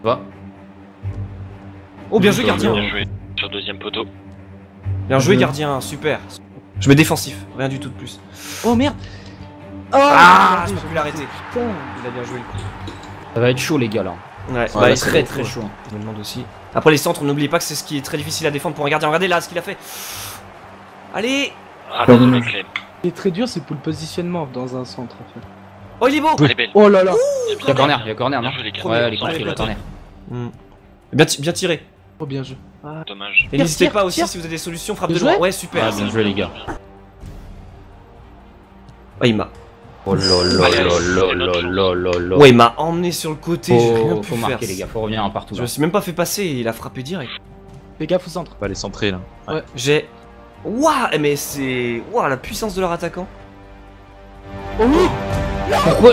pas. Oh, bien joué, gardien. Bien joué sur deuxième poteau. Bien joué, gardien, super. Je mets défensif, rien du tout de plus. Oh merde. Ah, je peux plus l'arrêter. Il a bien joué le coup. Ça va être chaud, les gars, là. Ouais, Ouais, il très très chaud. Je me demande aussi. Après les centres, n'oubliez pas que c'est ce qui est très difficile à défendre pour un gardien. Regardez là ce qu'il a fait. Allez. Ah, désolé, Clem. Ce qui est très dur, c'est pour le positionnement dans un centre en fait. Oh, il est beau. Elle est belle. Oh là là. Il y a corner, non? Bien joué, les gars. Ouais, les Bien joué, compris, le corner. Bien tiré. Oh bien joué. Dommage. Et n'hésitez tire, pas aussi tire. si vous avez des solutions, frappe Bien de loin. joué. Ouais, super. Ah, bien joué, les gars. Oh, il m'a. Oh là. Ouais, il m'a emmené sur le côté. J'ai rien pu Faut faire. marquer, les gars, faut revenir un partout. Je là. me suis même pas fait passer. Il a frappé direct. Fais gaffe au centre. On va les centrer là. Ouais. J'ai. Waouh, mais c'est. Waouh, la puissance de leur attaquant. Oh oui. Pourquoi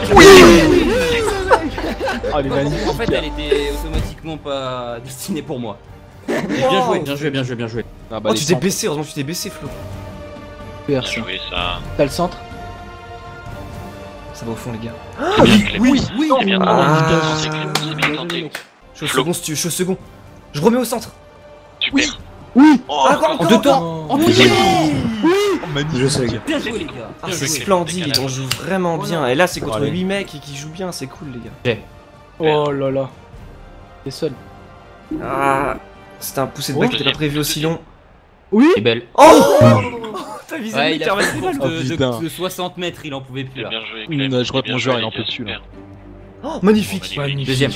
Oh, les magnifiques. En fait, elle était automatiquement pas destinée pour moi. Bien joué, bien joué, bien joué, bien joué. Ah, bah, Oh, les tu t'es centres. baissé. Heureusement que tu t'es baissé, Flo. Bien Super ça. joué, ça. T'as le centre. Ça va au fond, les gars. C'est bien, Clem. Oui. C'est bien Ah. tenté. C'est Clem. C'est bien tenté. Je suis au Flo. second, si tu veux, je suis au second. Je remets au centre. Super. Oui. Oh, Encore, En deux temps. Oh, Je sais, les gars. Bien joué, les gars. Ah, Bien c'est joué, splendide, Clem. on joue vraiment bien. Et là, c'est contre Allez. 8 mecs qui jouent bien, c'est cool, les gars. Oh là là. T'es seul. Ah, c'était un poussé de bac qui était pas prévu aussi long. Oui. C'est belle. Oh, t'as visé Ouais, le il mec, a t'as fait raté. une course Oh, putain. de 60 mètres, il en pouvait plus C'est là. bien joué, Clem. Je crois que Bien mon joueur joué, il en les peut gars, plus là. super. Oh, magnifique. Magnifique. Deuxième.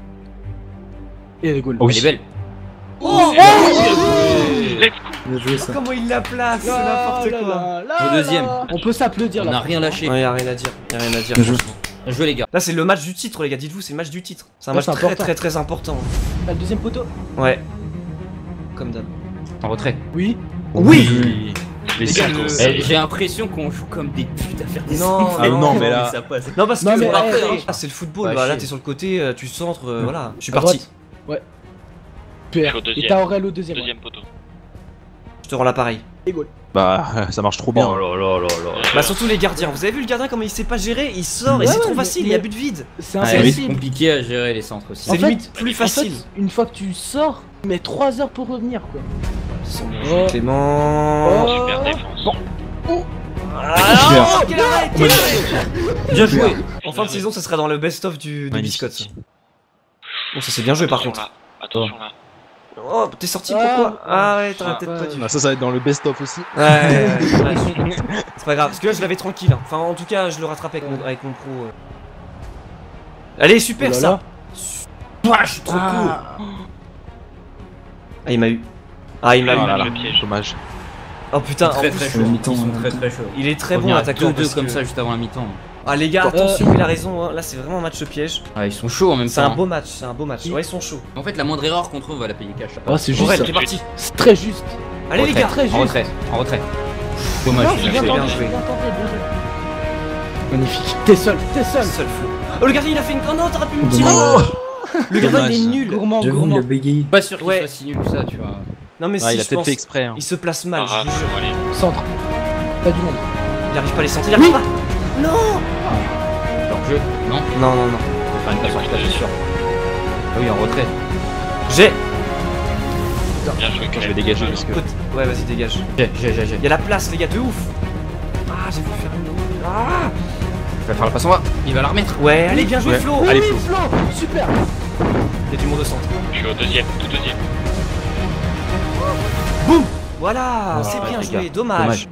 Et les goals. Oh, Elle est belle. Oh, Let's go. comment il la place, c'est n'importe quoi. Au deuxième. On peut s'applaudir On là. n'a rien lâché. Ouais, y'a rien à dire, y'a rien à dire. Bien joué, les gars. Là, c'est le match du titre, les gars, dites-vous, c'est le match du titre. C'est un Ouais, match c'est très important. très très important. T'as le deuxième poteau. Ouais. Comme d'hab. En retrait. Oui. Oui. Les Les gars, centres. le- J'ai l'impression qu'on joue comme des putes à faire des Non, centres. Ah non, mais là- Ça passe. Non, parce Non, que mais, après, hey, c'est le football, Bah, bah, là chier. t'es sur le côté, tu centres, voilà. Je suis À parti. droite. Ouais. Je suis Super. au Et deuxième. t'as Aurel au deuxième. Deuxième poteau. Je te rends l'appareil. Et goal. Bah, ça marche trop bien. Oh là là là là. Bah, surtout les gardiens. Vous avez vu le gardien comment il sait pas gérer? Il sort et Ouais, c'est trop ouais, facile, mais- il y a but vide. C'est Ouais, c'est impossible. compliqué à gérer les centres aussi. C'est En fait- limite plus facile. En fait, une fois que tu sors, tu mets 3 heures pour revenir quoi. Oh. Clément. Oh. Super défense. Ah, quel arrêt, quel arrêt. Bien joué. En fin de saison, ça sera dans le best-of du Magnifique. biscotte. Bon, ça c'est bien joué par Attention contre. là. Attention là. Oh, t'es sorti Ah. pourquoi? Ah ouais, t'aurais Ah, peut-être ouais. pas dû. Ah, ça va être dans le best-of aussi. Ouais. C'est pas grave, parce que là je l'avais tranquille. Hein. Enfin, en tout cas, je le rattrapais avec mon pro. Allez, super Oh là ça! là. Ouah, je suis trop cool! Ah. Ah, il m'a eu. Ah, il m'a Ah eu. là là, le piège. dommage. Oh putain, en Très plus, très chaud. Ils sont très très chauds. il est très bon Revenir à attaquant. 2-2 parce comme que- ça juste avant la mi-temps. Ah, les gars, attention, il a raison. Hein. Là, c'est vraiment un match piège. Ah, ils sont chauds en même C'est temps. un beau match, c'est un beau match. Ouais, ils sont chauds. En fait, la moindre erreur contre eux, on va la payer cash. Oh, c'est juste Aurel, ça. t'es parti. C'est très juste. Allez, les gars! Très juste. En retrait, en retrait. Dommage. Non, bien c'est bien joué, tenté, bien joué. bien tenté, bien joué. Magnifique. T'es seul, t'es seul. Seul fou. Oh, le gardien, il a fait une. Oh non, t'aurais pu me tirer! Le gardien, il est Dommage. nul. Gourmand, J'avoue, gourmand. il a bégayé. Pas sûr qu'il Ouais. soit si nul que ça, tu vois. Non, mais Ah, si, il a je peut-être pense. fait exprès. Hein. Il se place mal, je Ah, vous jure. allez. Centre. T'as du monde. Il arrive pas à les sentir, il arrive pas! Non! Leur jeu, non. Non, non, non. Enfin, une passe en retrait, c'est sûr. Ah oui, en retrait. J'ai. Bien joué, Je vais dégager parce que. Ouais, vas-y, dégage. J'ai. Il y a la place, les gars, de ouf! Ah, j'ai voulu faire une. Ah! Il va faire le passe en bas. Il va la remettre. Ouais, allez, bien joué, Ouais. Flo! Allez, Oui, Flo. Flo. Super. Il y a du monde au centre. Je suis au deuxième, tout deuxième. Boum! Voilà, Ah, c'est ouais, bien les joué, gars, dommage.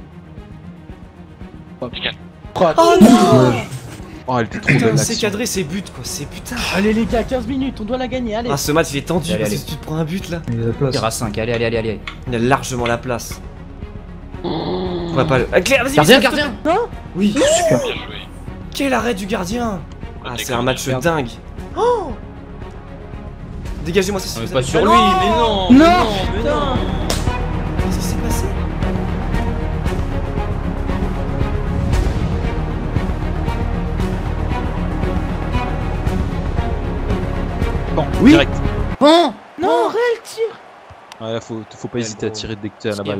Croate. Oh non! Oh, elle était trop Putain, belle. c'est l'action. cadré, c'est but quoi, c'est putain! Allez les gars, 15 minutes, on doit la gagner, allez. Ah, ce match il est tendu Allez, parce que allez. si tu te prends un but là, Il a la place. Tire à 5. Allez, allez, allez, allez. il a largement la place. On va pas le. Ah, Claire, vas-y, Gardien, vas-y, gardien. Oui! Bien joué. Quel arrêt du gardien! Ah, Côté c'est un match Merde. dingue! Oh! Dégagez-moi ça si Non, mais vous pas avez- sur Ah, lui, mais non. Non, mais non. Qu'est-ce qui s'est passé? Bon, Oui. direct. Bon. non, réel tir. Ouais, là, faut pas hésiter à tirer dès que t'es à la balle.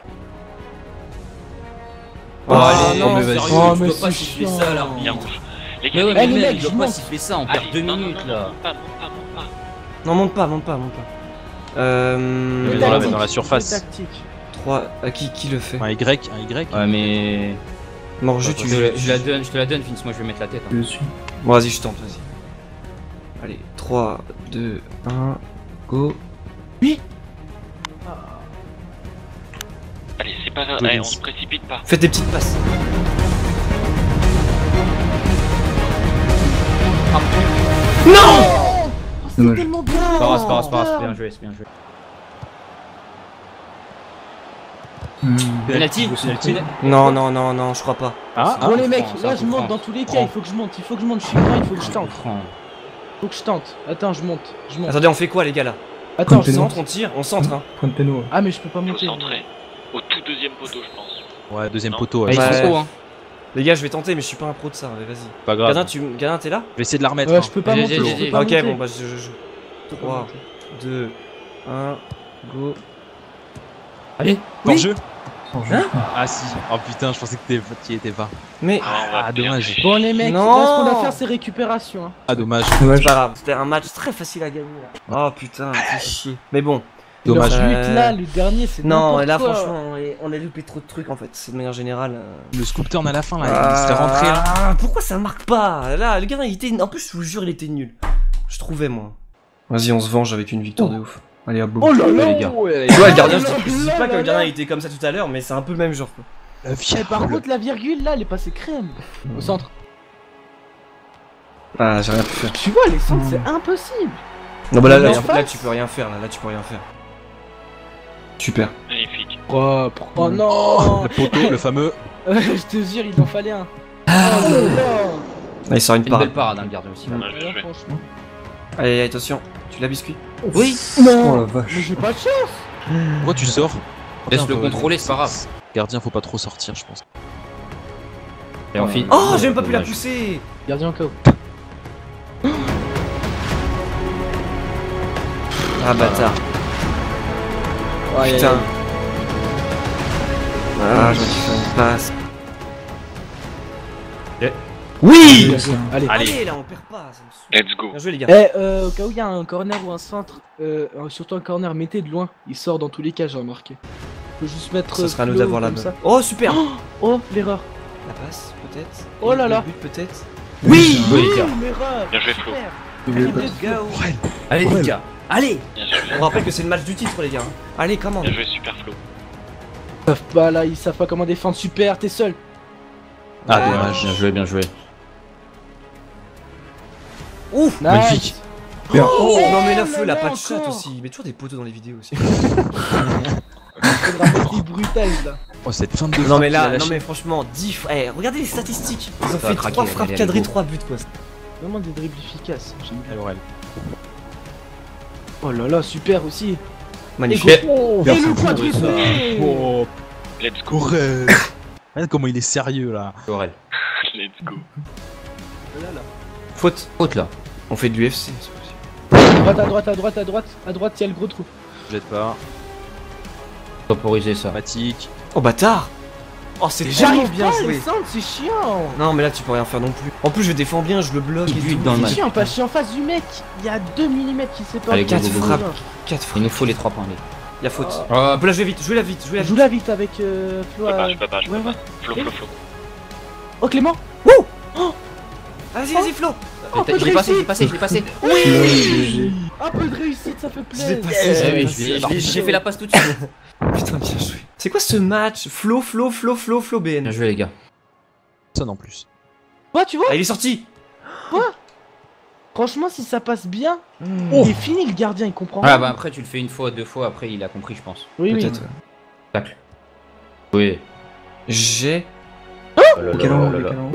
Oh, allez, non, mais sérieux, vas-y. Oh, tu mais dois pas c'est siffler chiant. ça là. Bien rouge. Les Mais ouais, gars, mais les mec, mecs, il je doit pas monte. siffler ça, on perd 2 non, non, minutes non, là. non, pas, non, pas. Non, monte pas, monte pas, monte pas. Dans la surface. Tactique. 3. Qui le fait? Un Y, un Y. Ouais, mais. Morju, tu Je te la donne, Vince, moi je vais mettre la tête. Hein. Dessus. Bon, vas-y, je tente, vas-y. Allez, 3, 2, 1, go. Allez, c'est pas grave, allez, on se précipite pas. Faites des petites passes. Non! Dommage. Tellement bien. C'est pas grave, c'est pas grave, c'est pas grave, c'est bien joué, c'est bien joué. Penalty. Non, non, non, non, je crois pas. Ah, Bon les mecs, ça là je monte dans tous les cas, il faut que je monte, je suis grand, il faut que je tente. Faut que je tente. Attends, je monte. Attendez, on fait quoi, les gars, là? Attends, On je centre, on tire, on centre, hein. Point de péno. Ah mais je peux pas Faut monter. centrer. Au tout deuxième poteau, je pense. Ouais, deuxième Non. poteau. Ah, ils Ouais. Ouais. sont hauts, hein. Les gars, je vais tenter, mais je suis pas un pro de ça, mais vas-y. Pas grave. Gardien, t'es là? Je vais essayer de la remettre. Ouais, hein. je peux pas J'ai- monter. j'ai- je peux j'ai- pas Ok, monter. bon, bah, je. Je peux pas 3, monter. 2, 1, go. Allez. Hors jeu. Sans jeu. Ah si. Oh putain, je pensais que tu y étais pas. Mais. Ah, dommage. Bon les mecs, Non. là ce qu'on va faire c'est récupération. Hein. Ah, dommage. Dommage. C'est pas grave, c'était un match très facile à gagner, là. Oh putain, fais chier. Mais bon. Dommage. Le but là, le dernier c'est Non, n'importe là, quoi. franchement, on a loupé trop de trucs, en fait, c'est de manière générale. Le scoop turn à la fin là, il serait rentré là. Ah, pourquoi ça marque pas? Là, le gardien, il était. En plus, je vous jure, il était nul. Je trouvais, moi. Vas-y, on se venge avec une victoire de ouf. Allez, hop, boum. Oh là là les gars. Tu vois, le gardien, je là dis là pas que là le gardien là. il était comme ça tout à l'heure, mais c'est un peu le même genre, quoi. La Eh, par contre la virgule là elle est passée crème. Au centre. Ah, j'ai rien pu faire. Tu vois les centres c'est impossible. Non, bah là, Mais en là, face. tu peux rien faire, là, tu peux rien faire. Super. Magnifique. Propre. Oh non. Le poteau, le fameux. Je te jure il en fallait un. Oh là là. Là, il sort une C'est une parade. belle parade, hein, le gardien aussi. là. Dommage, bien Ouais, joué. franchement. Allez, attention, tu l'as biscuit? Oui. Oh Non. la vache. Mais j'ai pas de chance. Pourquoi tu sors Laisse-le contrôler, c'est pas grave. Gardien, faut pas trop sortir, je pense. Et on finit. Oh, j'ai même pas pu la Dommage. pousser! Gardien en KO. Ah, bâtard. Putain. Ah, je me suis fait une passe. Oui! Allez. Allez, là, on perd pas, ça me saoule. Let's go. Bien joué, les gars. Eh, au cas où il y a un corner ou un centre, surtout un corner, mettez de loin. Il sort dans tous les cas, j'ai remarqué. Faut juste mettre. Ça sera à nous Flo d'avoir la comme balle. ça. Oh, super! Oh, l'erreur. La passe, peut-être? Oh là Le là. but, peut-être? Oui! Oui, les gars. l'erreur. Bien joué, Flo. Super. N'oubliez pas. Let's go! Allez, les gars. Allez. Bien joué. On rappelle que c'est le match du titre, les gars. Allez, comment? Bien joué, super Flo. Ils savent pas là, ils savent pas comment défendre. Super, t'es seul. Ah, Ouais. dommage. Bien joué, bien joué. Ouf! Magnifique. Bien. Oh, non, mais là la feu, il a là, pas de chat encore. aussi. Mais toujours des poteaux dans les vidéos aussi. Faudra mettre les brutaises là. Oh, cette fin de Non, frappe mais qu'il a là, non, lâchée. mais franchement, 10 Eh, regardez les statistiques. Ils ont va fait craquer, 3 allez, frappes allez, cadrées, go. 3 buts, quoi. Vraiment des dribbles efficaces. J'aime bien. Allez, Aurel. Oh là là, super aussi. Magnifique. Et le quadruplé. Oh, Let's go. Aurel. Regarde comment il est sérieux là. Aurel. Let's go. Là, là. Faute. Haute là. On fait de l'UFC, c'est possible. Droite, à droite, à droite, à droite. À droite, il y a le gros trou. Jette pas. Temporiser ça. Matique. Oh, bâtard! Oh, c'est J'arrive tellement bien pas, joué. les centres, c'est chiant. Non, mais là, tu peux rien faire non plus. En plus, je défends bien, je le bloque. Il et bute tout. dans le C'est match. chiant parce que je suis en face du mec. Il y a 2 mm qui séparent. Allez, go, Quatre go, go, frappes. go. 4 Il frappes. nous faut les 3 points, les. Y'a faute. Oh, Là, je vais vite, jouez la vite, jouez la vite. Joue-la vite avec Flo. Je peux pas, je peux Ouais, pas. ouais. Flo, Flo, Flo. Oh Clément. Vas-y, vas-y, Flo. Un peu de Je l'ai passé, je l'ai réussite. passé, je l'ai passé. GG. Un peu de réussite, ça fait Je l'ai plaisir. passé, Eh je l'ai oui, passé. j'ai fait la passe tout de suite. Putain, bien joué. C'est quoi ce match? Flo, BN. Bien joué, les gars. Sonne en plus. Ouais, tu vois. Ah, il est sorti. Franchement, si ça passe bien, Oh. il est fini le gardien, il comprend. Ah bah après tu le fais une fois, 2 fois, après il a compris je pense. Oui, oui. Peut-être. Tacle. Oui. J'ai. Oh là Quel là an, là là. quel an.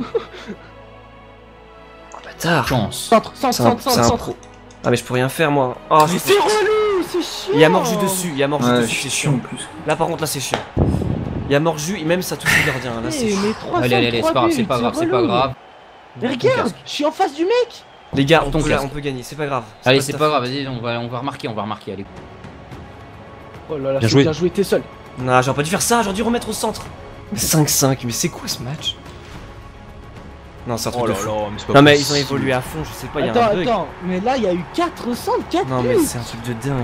Bâtard. Chance. Centre, centre, C'est un, centre, c'est centre, un centre. pro. Ah, mais je peux rien faire, moi. Oh, Mais c'est relou, c'est chiant. Il y a Morju dessus, il y a Morju Ouais, dessus, c'est chiant en chiant. plus. Là, par contre, là, c'est chiant. Il y a Morju, et même ça touche le gardien. Là, c'est Eh, chiant. mais 3 Allez, allez, c'est pas grave, c'est pas grave, c'est pas grave. Mais regarde, je suis en face du mec. Les gars, Ton casque. on peut gagner, c'est pas grave. Allez, de c'est ta pas faute. grave, vas-y, on va remarquer, allez. Oh là là, Bien c'est joué. bien joué, t'es seul. Non, j'aurais pas dû faire ça, j'aurais dû remettre au centre. 5-5, mais c'est quoi ce match? Non, c'est un truc Oh de là fou. là, mais c'est pas Non mais ils ont possible. évolué à fond, je sais pas, il y a Attends, un bug. attends, mais là il y a eu 404 Non mais buts. c'est un truc de dingue.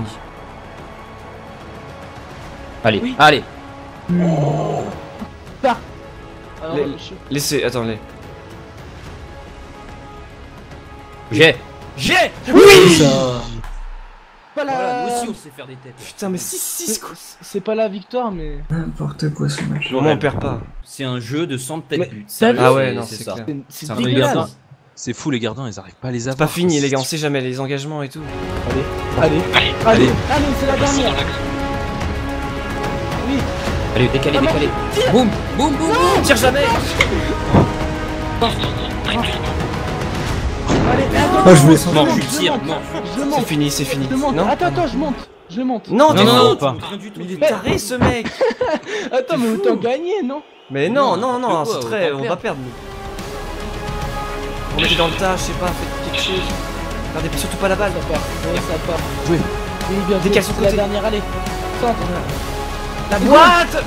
Allez, Oui. allez. Alors, Les- je- Laissez, attendez. J'ai. Pas la... Voilà, nous aussi on sait faire des têtes. Putain mais 6-6 quoi. C'est pas la victoire, mais... N'importe quoi ce match. Au moins on perd pas. C'est un jeu de 100 têtes Mais buts. t'as vu Ah ouais, c'est- non, c'est c'est ça. clair. C'est C'est un dégueulasse. gardien. C'est fou, les gardiens, ils arrivent pas à les C'est avoir. pas fini les gars, on sait jamais les engagements et tout. Allez, Allez. c'est la Reste dans dernière. l'axe. Oui, Allez, décalé, décalé. Boum, boum, boum, boum. Tire jamais. allez, attends, Oh, je voulais sans- Mort, monte, je tire, mort. je monte, C'est fini, c'est fini. je monte. Non Attends, attends, je monte, je monte. Non, t'es Non, non, fou. non, pas. tu montes rien du tout. Mais il est taré ce mec. Attends, mais autant gagner, non? Mais non, Non, non, non, de quoi, c'est très. on va On va perdre nous. On était dans le tas, je sais pas, faites quelque chose. Regardez surtout pas la balle. Ça part, ouais, ça part. Jouez. Oui, bien joué, Décale sur c'est le la côté. dernière, allez. Centre. La boîte.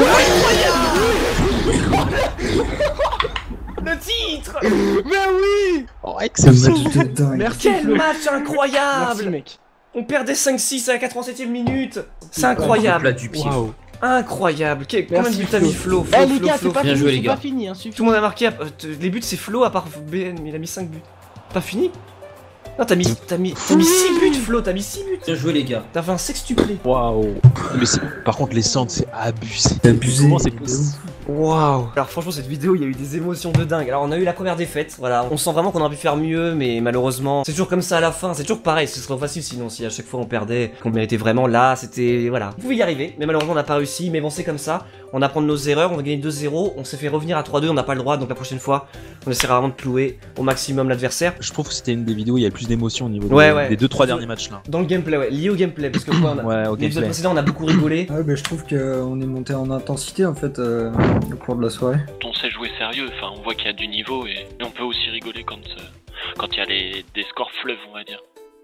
Le titre. Mais oui! Oh, Ce match de dingue. Merci, Quel Flo. match Merci, incroyable. mec. On perdait 5-6 à la 87e minute. C'est Plat incroyable. du pied. Waouh. Incroyable. Combien de Merci, buts t'as mis Flo. Flo? Eh, Flo, les gars, Flo, c'est pas Bien fini, joué, les c'est gars. pas fini, hein, suffit. Tout le monde a marqué. Les buts c'est Flo à part BN, il a mis 5 buts. Pas fini? Non, t'as mis 6 buts, Flo, t'as mis 6 buts. Bien joué, les gars. T'as fait un sextuplé. Waouh. Mais par contre, les centres, c'est abusé. C'est abusé. Comment c'est de possible? ouf. Waouh. Alors franchement cette vidéo il y a eu des émotions de dingue. Alors on a eu la première défaite, voilà. On sent vraiment qu'on aurait pu faire mieux mais malheureusement c'est toujours comme ça à la fin, c'est toujours pareil, ce serait facile sinon si à chaque fois on perdait, qu'on méritait vraiment là, c'était voilà. Vous pouvez y arriver mais malheureusement on n'a pas réussi, mais bon c'est comme ça. On apprend de nos erreurs, on va gagner 2-0, on s'est fait revenir à 3-2, on n'a pas le droit donc la prochaine fois on essaiera vraiment de clouer au maximum l'adversaire. Je trouve que c'était une des vidéos où il y avait plus d'émotion au niveau Ouais. des 2-3 derniers matchs là. Dans le gameplay, ouais, lié au gameplay parce que quoi, on a... Ouais, au les épisodes gameplay. précédents on a beaucoup rigolé. Ouais, bah, je trouve qu'on est monté en intensité en fait au cours de la soirée. On sait jouer sérieux, enfin on voit qu'il y a du niveau et on peut aussi rigoler quand il y a des scores fleuves on va dire.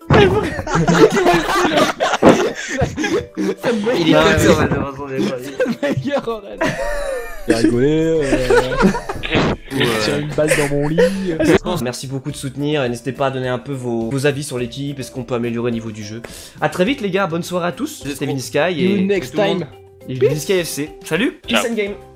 Il est Ah, comme ouais, ça. malheureusement, on est pas- Meilleur horaire. J'ai rigolé. Tirer une balle dans mon lit. Merci beaucoup de soutenir et n'hésitez pas à donner un peu vos avis sur l'équipe et ce qu'on peut améliorer au niveau du jeu. A très vite les gars, bonne soirée à tous, c'était Vinisky You et next tout le monde. time. Vinisky FC. Salut, Ciao. peace and game.